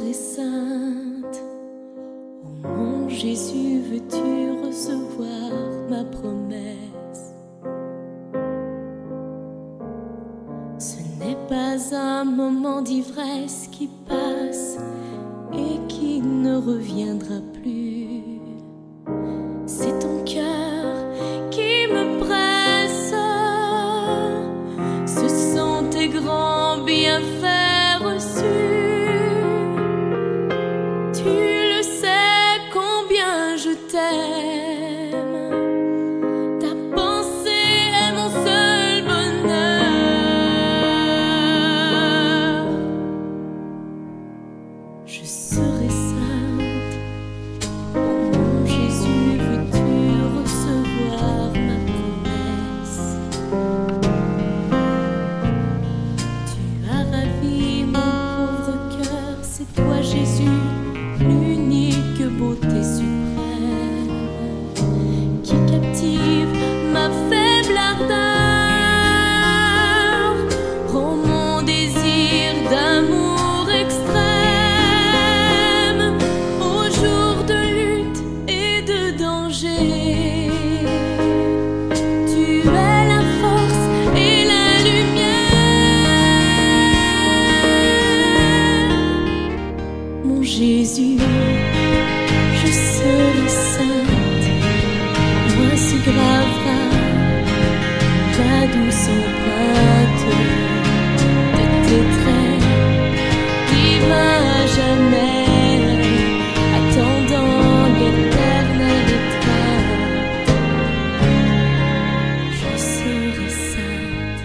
serai sainte. Oh mon Jésus, veux-tu recevoir ma promesse? Ce n'est pas un moment d'ivresse qui passe et qui ne reviendra plus. C'est ton cœur qui me presse, ce sont tes grands bienfaits reçus. Tu le sais combien je t'aime, ta pensée est mon seul bonheur. Je serai sainte. Oh mon Jésus, veux-tu recevoir ma promesse? Tu as ravi mon pauvre cœur, c'est toi Jésus, l'unique beauté suprême, qui captive ma faible ardeur, rend mon désir d'amour extrême, au jour de lutte et de danger. Tu es la force et la lumière. Mon Jésus, je serai sainte, moi se gravera la douce empreinte de tes traits divins à jamais, attendant l'éternelle étreinte. Je serai sainte.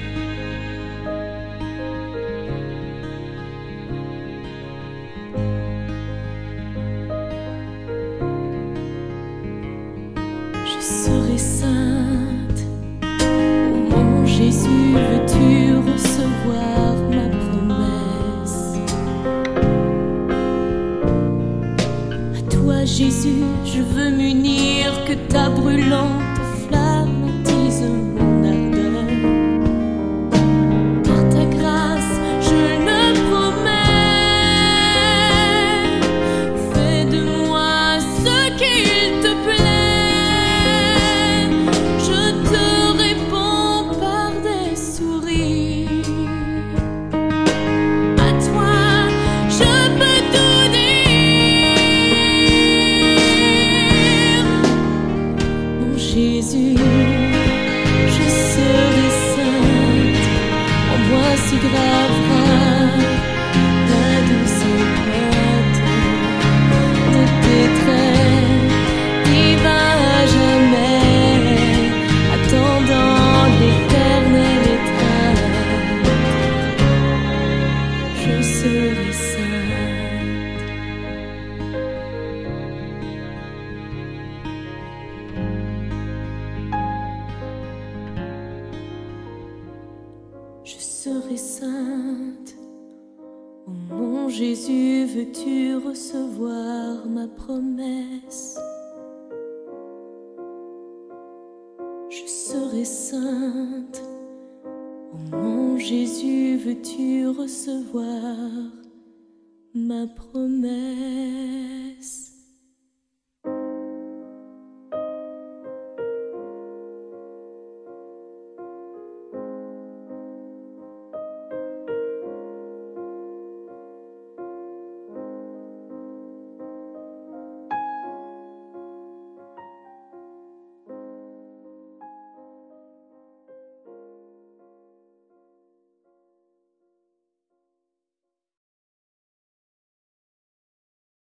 Je serai sainte. Oh mon Jésus, veux-tu recevoir ma promesse? À toi Jésus, je veux m'unir, que ta brûlante flamme attise mon ardeur. Par ta grâce, je le promets, fais de moi ce qu'il te plaît. Je te réponds par des sourires. À toi, je peux tout dire. Mon Jésus, je serai sainte, en moi se gravera la douce empreinte de tes traits divins à jamais, attendant l'éternelle étreinte. Je serai sainte. Je serai sainte. Oh mon Jésus, veux-tu recevoir ma promesse? Je serai sainte. Oh mon Jésus, veux-tu recevoir ma promesse?